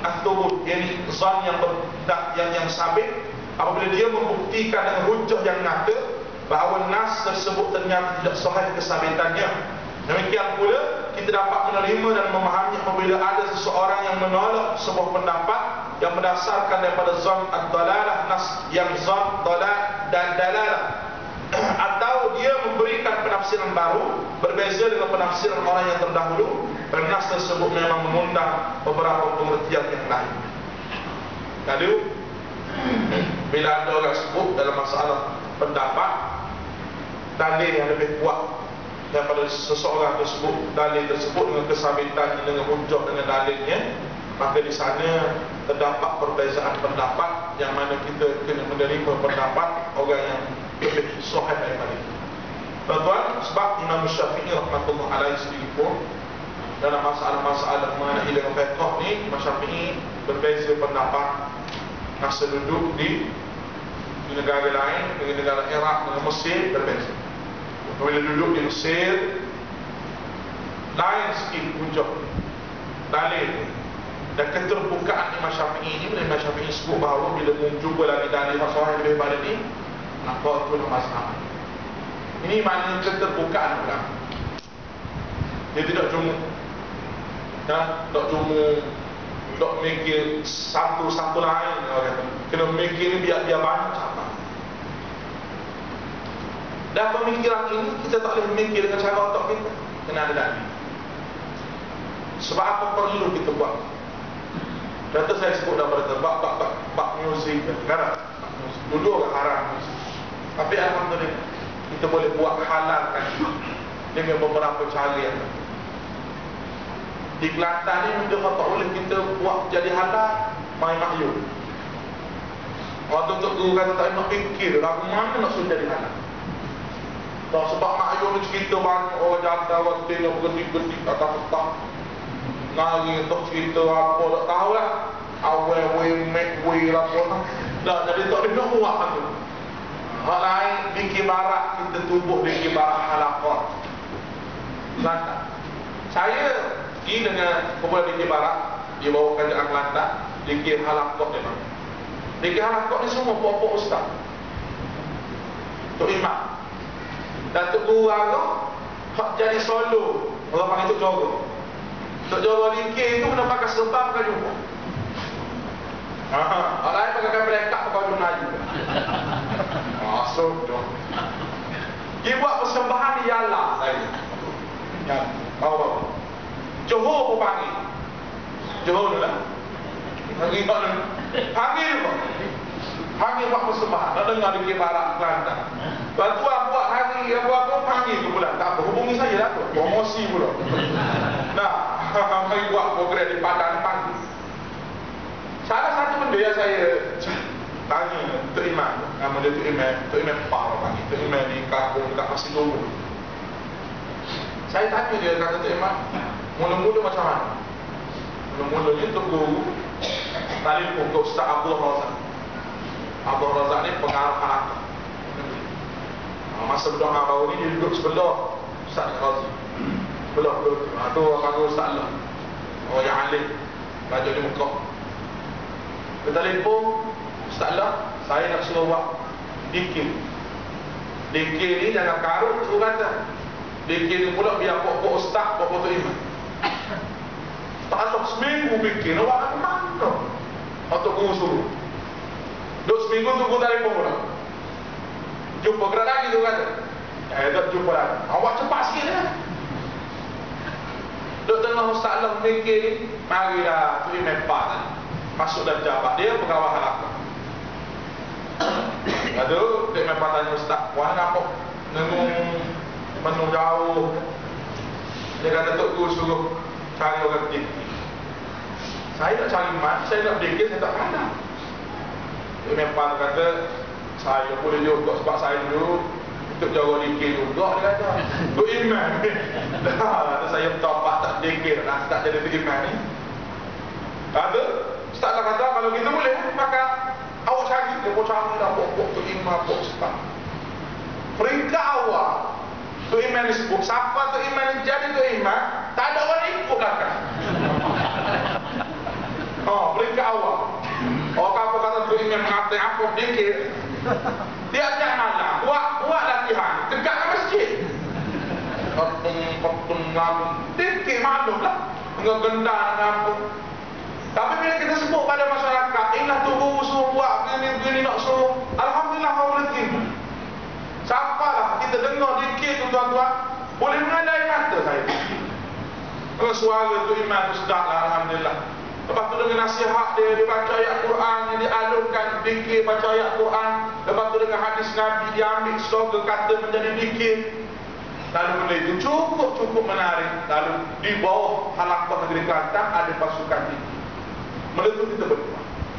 al-thubut, yakni zon yang sabit, apabila dia membuktikan dengan hujjah yang nyata bahawa nas tersebut ternyata tidak sahih kesabitannya. Demikian pula kita dapat menerima dan memahami apabila ada seseorang yang menolak sebuah pendapat yang berdasarkan daripada zon ad-dalalah, nas yang zon dalal dan dalalah, atau dia memberikan penafsiran baru berbeza dengan penafsiran orang yang terdahulu, dan nas tersebut memang mengundang beberapa pengertian yang lain. Lalu bila ada orang sebut dalam masalah pendapat dalil yang lebih kuat daripada seseorang tersebut, dalil tersebut dengan kesabitan, dengan hujjah, dengan dalilnya, maka di sana terdapat perbezaan pendapat yang mana kita kena menerima pendapat orang yang lebih sahih daripada itu. Tuan-tuan, sebab Imam Syafi'i rahmatullah alaihi sendiri pun dalam masalah-masalah mengenai dengan fiqh ni, Imam Syafi'i berbeza pendapat masa duduk di negara lain, dengan negara Iraq, dengan Mesir berbeza. Bila duduk di Mesir lain sikit hujah dalil dan keterbukaan Imam Syafi'i ini. Bila Imam Syafi'i sebut bahawa bila menjumpa lagi dalil masalah yang lebih pada ni, maka itu masalah. Ini maknanya keterbukaan ulama. Dia tidak cuma tak mikir satu lain, kena mikir biar banyak cara. Dan pemikiran ini kita tak boleh memikir dengan cara otak kita, kena ada dalil. Sebab apa perlu kita buat? Contoh saya sebut daripada bab muzik, kan? Dulu orang haram muzik, tapi alhamdulillah kita boleh buat halal kan dengan beberapa cara yang di Kelantan ni benda tak boleh kita buat jadi halal, main makyum. Waktu tu kata tak nak fikir lagu mana nak suruh jadi halal. Tak, sebab makyum ni cerita banyak orang jatuh, orang tengok bergetik-getik atas petang, nari untuk cerita apa tak tahu lah, awal way apa lah. Dah, jadi tak boleh nak buat tu. Hal lain di Kibarat, kita tubuh di Kibarat halaqah Kelantan. Saya pergi dengan kumpulan di Kibarat, dia bawa kerajaan Kelantan, di halaqah dia. Di halaqah ni semua pokok ustaz, Tok Imam Datuk Guru Agong, hak jadi solo, orang panggil Tok Joro. Tok Joro dikir itu kena pakai serban pakai jumpa. Orang lain pakai belekat pakai jumpa lagi. Masuk dong. Dia buat persembahan di Yala saya. Ya, bawa. Johor pun panggil. Johor dulu lah. Panggil pun. Panggil buat persembahan. Nak dengar di Kibarat Kelantan. Tuan buat hari apa panggil tu pula. Tak apa, hubungi saya lah tu. Promosi pula. Nah, mari buat program di Padang panggil. Salah satu benda yang saya tanya Tok Imam, nama dia Tok Imam Pak panggil. Tok Imam di kampung dekat Pasir Dulu. Saya tanya dia, kata Tok Imam, mula-mula macam mana? Mula-mulanya Tok Guru telefon ke Ustaz Abdul Razak. Abdul Razak ni pengarah halaqah. Masa berdoa baru ni dia duduk sebelah Ustaz Razi. Sebelah tu. Tu orang panggil Ustaz Allah. Orang yang alim. Raja di Mekah. Dia telefon, Ustaz Allah, saya nak suruh buat dikir. Dikir ni jangan karut, suruh kata. Dikir ni pula biar pokok ustaz, pokok Tok Imam. Tak ada seminggu bikin, awak nak mana? Atau guru suruh. Duk seminggu tu guru telefon pula. Jumpa gerak lagi tu kata. Tak jumpa lagi. Awak cepat sikit lah. Duk tengah Ustaz Allah mikir ni, marilah Tok Imam Pak tadi. Masuk dalam jabat dia pegawai halaqah. Lalu Tok Imam Pak tanya Ustaz, wah apa? Menung jauh. Dia kata Tok Guru suruh cari orang dikir. Saya nak cari mat, saya nak dikir, saya tak pandang. Tok Imam Pak kata, saya boleh juga sebab saya dulu untuk jaga dikir juga, dia kata. Tok Imam dah, saya bertopak tak dikir, tak jadi Tok Imam ni. Kata Ustaz lah kata, kalau kita boleh, maka awak cari, dia pun cari dah pokok Tok Imam, pokok Ustaz. Peringkat awal Tok Imam ni sebut, siapa Tok Imam ni jadi Tok Imam, tak ada orang ikut belakang. peringkat awal. Orang apa kata tu imam mengatakan apa dikir. Tiap-tiap malam buat latihan tegak ke masjid. Kotum lalu dikir maklum lah. Enggak gendang apa. Tapi bila kita sebut pada masyarakat, inilah tu guru suruh buat begini nak suruh. Alhamdulillah Allah terima. Siapalah kita dengar dikir tu tuan-tuan, boleh mengadai mata saya. Kalau suara tu imam tu sedap lah, alhamdulillah. Lepas tu dengan nasihat dia baca ayat Quran, yang dialurkan dikir baca ayat Quran. Lepas tu dengan hadis Nabi diambil slogan kata menjadi dikir. Lalu benda itu cukup menarik. Lalu di bawah halaqah negeri Kelantan ada pasukan dikir. Benda tu kita berdua.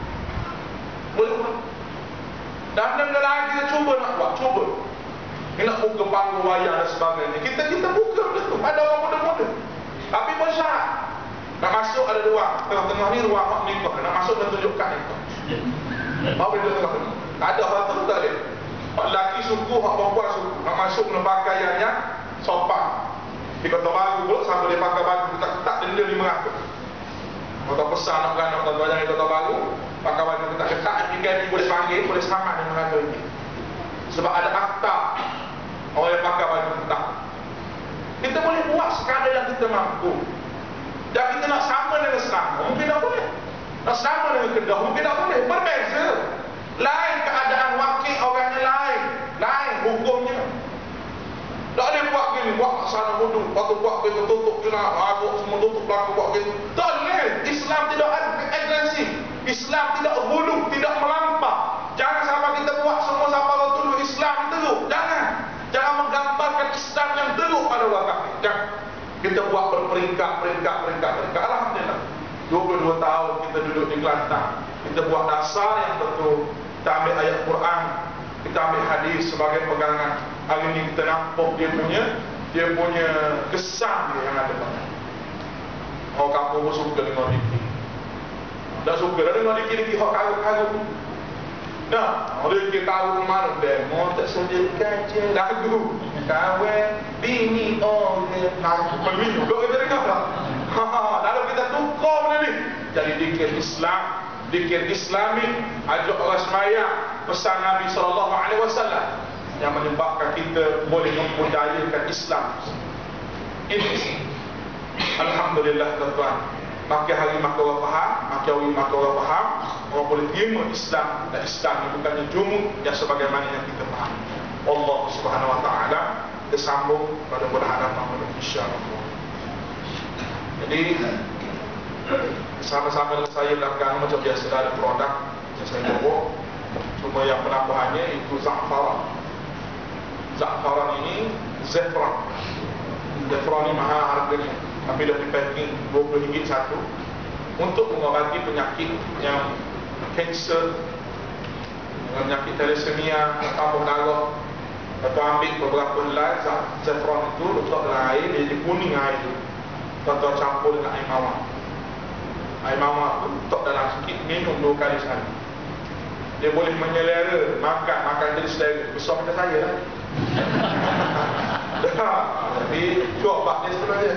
Boleh buat. Dan benda lagi kita cuba nak buat, cuba. Kita nak buka panggung wayang dan sebagainya. Kita buka benda tu. Ada orang muda-muda. Tapi pun syarat. Nak masuk ada dua. Tengah-tengah ni ruang hak nikah. Nak masuk dan tunjukkan nikah. Bahawa dia tengah-tengah. Ada orang tu tak ada. Hak lelaki suku, hak perempuan suku. Nak masuk dengan pakaian yang sopan. Di Kota Baru pula sampai dia pakai baju ketat-ketat denda 500. Kota pesan nak beranak tuan-tuan yang di Kota Baru, pakai baju ketat-ketat, ni boleh panggil, boleh selamat dengan harga ini. Sebab ada akta orang yang pakai baju ketat. Kita boleh buat sekadar yang kita mampu. Dan kita nak sama dengan Selangor, mungkin tak boleh. Nak sama dengan Kedah, mungkin tak boleh. Berbeza. Lain keadaan wakil orangnya lain. Lain hukumnya. Tak boleh buat gini, buat sana wudhu. Lepas tu buat gitu, tutup kena, agak semua tutup belakang buat gitu. Tak boleh. Islam tidak ada agresif. Islam tidak hulu, tidak melampau. Jangan sampai kita buat semua sampai dulu Islam teruk. Jangan. Jangan menggambarkan Islam yang teruk pada wakil. Jangan. Kita buat berperingkat. Alhamdulillah 22 tahun kita duduk di Kelantan. Kita buat dasar yang betul. Kita ambil ayat Quran, kita ambil hadis sebagai pegangan. Hari ini kita nampak dia punya kesan dia yang ada pada. Orang kampung pun suka dengar dikir. Tak suka dah dengar dikir-dikir hak karut-karut. Nah, orang dikir karut mana demo tak sediakan je lagu. Kawan bini orang pemilik juga kita dengar lah. Lalu kita tukar benda ni jadi dikir Islam, dikir Islami, ajak orang sembahyang, pesan Nabi SAW yang menyebabkan kita boleh membudayakan Islam. Ini alhamdulillah tuan-tuan. Makin hari makin orang faham, makin hari makin orang faham, orang boleh terima Islam. Dan Islam ini bukannya jumud yang sebagaimana yang kita faham. Allah Subhanahu Wa Taala disambung pada bulan hadapan insya-Allah. Jadi sama-sama dengan saya belakang macam biasa ada produk yang saya bawa. Cuma yang penambahannya itu za'faran. Za'faran ini zefran. Zefran ini mahal harganya, tapi dah di packing RM20 satu untuk mengobati penyakit yang kanser, penyakit thalassemia, tambah darah. Atau ambil beberapa helai zefran itu, letak dalam air, dia jadi kuning air itu. Atau campur dengan air mawar. Air mawar tu letak dalam sikit, minum 2 kali sehari. Dia boleh menyelera, makan jadi selera. Besar macam saya lah. Tapi coba dia sebenarnya.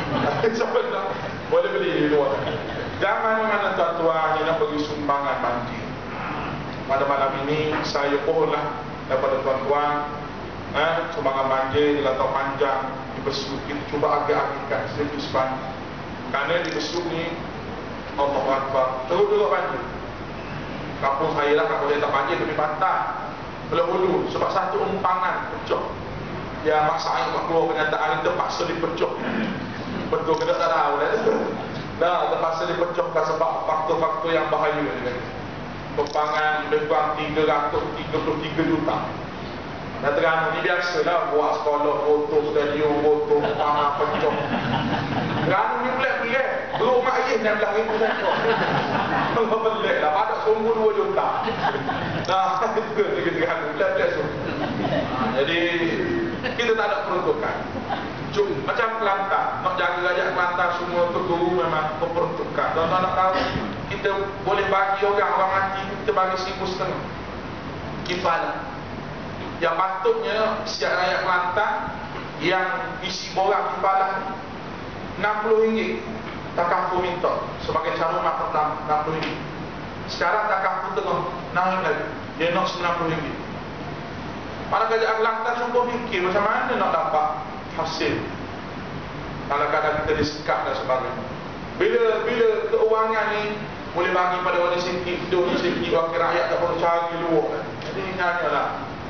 Boleh beli di luar. Jangan mana tuan-tuan yang nak bagi sumbangan banjir. Pada malam ini saya pohonlah daripada tuan-tuan sumbangan banjir di Latau Panjang, di Besuk. Kita cuba agak-agakkan sedikit sebanyak. Kerana di Besuk ni Allahu Akbar, teruk banjir. Kampung saya lah, kampung saya tak banjir tapi pantai. Belum dulu sebab satu umpangan pecah. Ya maksa air keluar kenyataan ini terpaksa dipecah. Betul ke tak tahu dah. Dah terpaksa dipecahkan sebab faktor-faktor yang bahaya ni. Umpangan lebih kurang 333 juta. Dan Terengganu ni biasalah buat sekolah, foto stadium, foto panah pecah. Terengganu ni pelik-pelik. Rumah ayah nak belah itu pokok. Kalau pelik lah, padak sumbu 2 juta. Nah, itu ke Terengganu, pelik-pelik sumbu. Jadi, kita tak ada peruntukan. Macam Kelantan, nak jaga rakyat Kelantan semua tu guru memang peruntukan. Tuan-tuan nak tahu, kita boleh bagi orang mati, kita bagi 1,500 kifalah. Yang patutnya siap rakyat Kelantan yang isi borang kifalah ni RM60. Takafu minta sebagai cara mak pertama RM60. Sekarang takafu tengah naik lagi, dia nak RM90. Pada kerajaan lantas cuba fikir macam mana nak dapat hasil. Kadang-kadang kita disekat dan sebagainya. Bila keuangan ni boleh bagi pada orang sikit, hidup sikit, wakil rakyat tak perlu cari luar. Jadi ingatlah,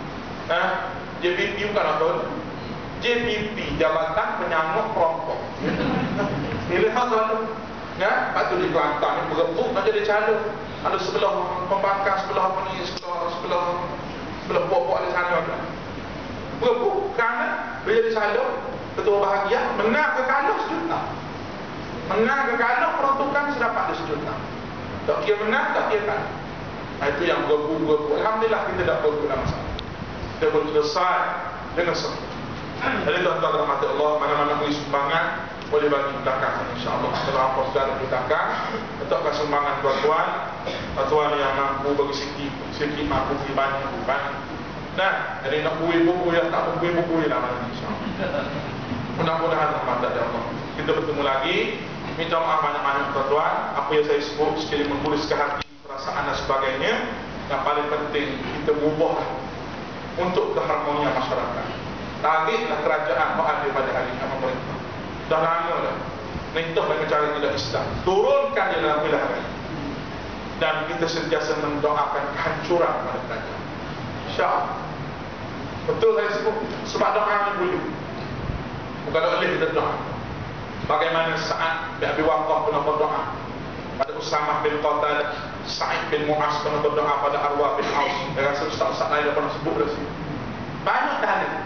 JPP bukan apa? JPP, Jabatan Penyangkut Perokok. Bila tu, patut di Kelantan ni berebut nak jadi calon. Ada sebelah pembangkang, sebelah apa ni, sebelah buat-buat di sana. Berebut kerana bila jadi calon, ketua bahagia menang ke kalah sejuta. Menang ke kalah peruntukan sedapat dia sejuta. Tak kira menang, tak kira kalah. Itu yang berebut. Alhamdulillah kita tak berebut dalam masalah. Kita boleh selesai dengan semua. Jadi tuan-tuan rahmat Allah, mana-mana beri sumbangan boleh bagi belakang, insyaAllah. Setelah apa saudara belakang, letakkan sumbangan tuan-tuan yang mampu bagi sikit mampu bagi banyak. Nah, jadi nak buih-buih yang tak buih-buih lah mana insyaAllah. Mudah-mudahan rahmat Allah. Kita bertemu lagi. Minta maaf banyak-banyak tuan-tuan. Apa yang saya sebut sekali menulis ke hati, perasaan dan sebagainya. Yang paling penting kita berubah untuk keharmonian masyarakat. Tariklah kerajaan yang ada pada hari ini pemerintah. Dah lama dah. Perintah dengan cara tidak Islam. Turunkan dia dalam pilihan raya. Dan kita sentiasa mendoakan kehancuran pada kerajaan. InsyaAllah. Betul saya sebut. Sebab doa ni boleh. Bukan oleh kita doa. Bagaimana Sa'ad bin Abi Waqqas pernah berdoa pada Usamah bin Qatadah, Sa'id bin Mu'az pernah berdoa pada Arwah bin Aus. Saya rasa ustaz-ustaz lain pernah sebut dah sini. Banyak dah ada.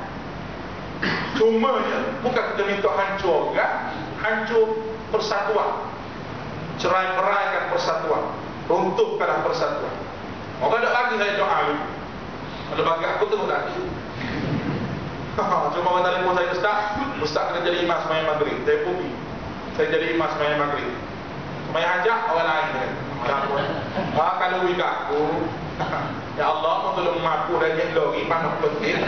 Cuma bukan kita minta hancur kan? Hancur persatuan, cerai-beraikan persatuan, runtuhkanlah persatuan. Orang tak bagi saya doa ni. Kalau bagi aku terus lagi. Cuma orang telefon saya, Ustaz kena jadi imam sembahyang maghrib. Saya pergi. Saya jadi imam sembahyang maghrib. Sembahyang hajat orang lain kan. Kalau wika aku, ya Allah, tolong mampu dan yang lagi panas penting.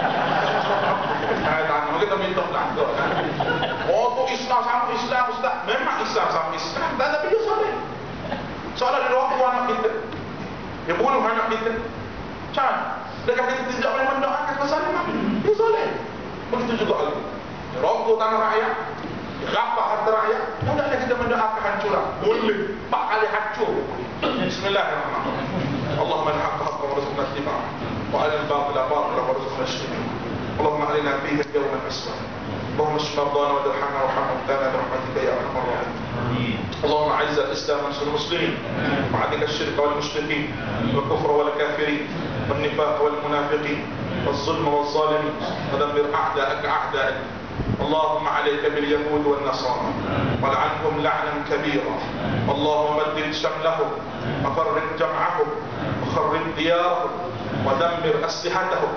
Saya tanya, kita minta belakang kan. Oh, tu Islam sama Islam, Ustaz. Memang Islam sama Islam. Tapi dia soleh. Soalnya dia rokok anak kita. Dia bunuh anak kita. Macam dekat kita tidak boleh mendoakan kesalahan. Dia soleh. Begitu juga lagi. Dia rokok tanah rakyat. Dia rapat harta rakyat. Mudahlah kita mendoakan kehancuran. Boleh. 4 kali hancur. Bismillahirrahmanirrahim. Allahumma al-haqqa haqqa wa rizqna ittiba'ah. Wa al-batila batila wa rizqna ijtinabah. اللهم علينا فيه اليوم الأسود. اللهم اشف مرضانا وارحمنا وارحم موتانا برحمتك يا أرحم الراحمين. اللهم أعز الإسلام وانصر المسلمين وعذب الشرك والمشركين والكفر والكافرين والنفاق والمنافقين والظلم والظالمين ودمر أعداءك أعداءك. اللهم عليك باليهود والنصارى ولعنهم لعنا كبيرا. اللهم مدد شملهم وفرق جمعهم وخرب ديارهم ودمر أسلحتهم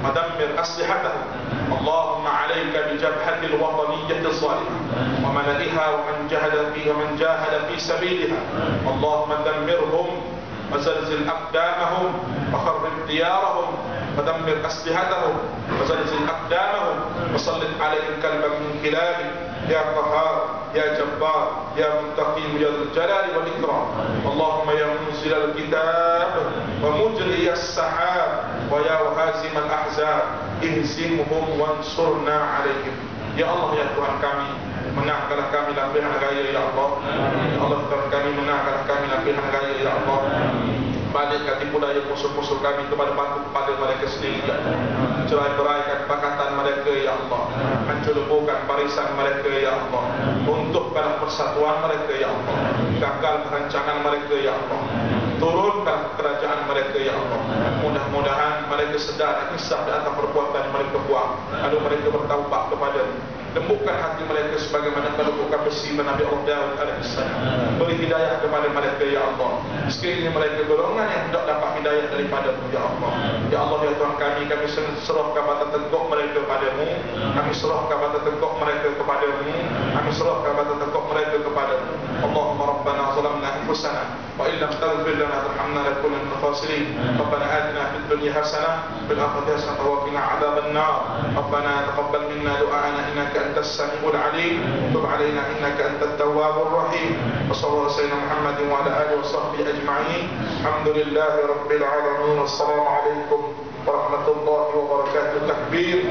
اللهم عليك بجبهة الوطنية الظالمة وملئها ومن جاهد في سبيلها. اللهم دمرهم وزلزل أقدامهم وخرب ديارهم ودمر أسلحتهم وزلزل أقدامهم وسلط عليهم كلبا من كلابك يا قهار يا جبار يا منتقم يا ذو الجلال والإكرام. اللهم يا منزل الكتاب ومجري السحاب ويا هازم الأحزاب اهزمهم وانصرنا عليهم. Ya Allah, ya Tuhan kami, menangkanlah kami dalam pilihan raya ya Allah. Ya Allah, Tuhan kami, menangkanlah kami dalam pilihan raya ya Allah. Balikkan tipu daya musuh-musuh kami kepada mereka sendiri ya Allah. Cerai-beraikan bakatan mereka ya Allah. Hancurkan barisan mereka ya Allah. Runtuhkan persatuan mereka ya Allah. Gagal perancangan mereka ya Allah. Turunkan kerajaan mereka ya Allah. Mudah-mudahan mereka sedar kisah di atas perbuatan mereka buat. Lalu mereka bertaubat kepada lembutkan hati mereka sebagaimana kalau bukan besi Nabi Allah Daud alaihissalam. Beri hidayah kepada mereka ya Allah. Sekiranya mereka golongan yang tidak dapat hidayah daripada-Mu, ya Allah. Ya Allah, ya Tuhan kami serahkan bata teguk mereka padamu. Kami serahkan bata teguk mereka kepadamu. Kami serahkan bata teguk mereka kepadamu. Allahumma rabbana zalamna anfusana wa illam taghfir lana tarhamna lanakunanna minal khasirin. Rabbana atina fid dunya hasanah fil akhirati hasanah wa qina adzaban nar. Rabbana taqabbal minna du'ana innaka antas samiul alim. Tub 'alaina innaka antat tawwabur rahim. Wa sallallahu ala sayyidina Muhammadin wa ala alihi wa sahbihi ajma'in. Alhamdulillahi rabbil alamin. Wassalamu alaikum warahmatullahi wabarakatuh. Takbir.